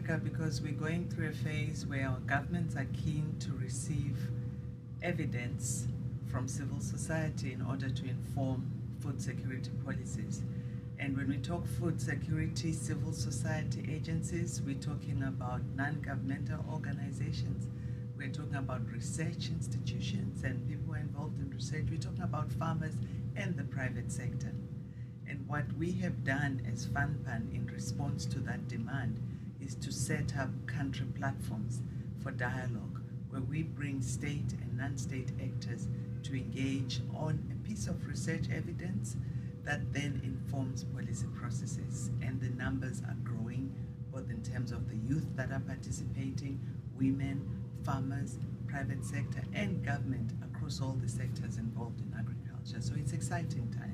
Africa because we're going through a phase where our governments are keen to receive evidence from civil society in order to inform food security policies. And when we talk food security, civil society agencies, we're talking about non-governmental organizations, we're talking about research institutions and people involved in research, we're talking about farmers and the private sector. And what we have done as FANRPAN in response to that demand is to set up country platforms for dialogue where we bring state and non-state actors to engage on a piece of research evidence that then informs policy processes. And the numbers are growing, both in terms of the youth that are participating, women, farmers, private sector, and government across all the sectors involved in agriculture. So it's exciting time.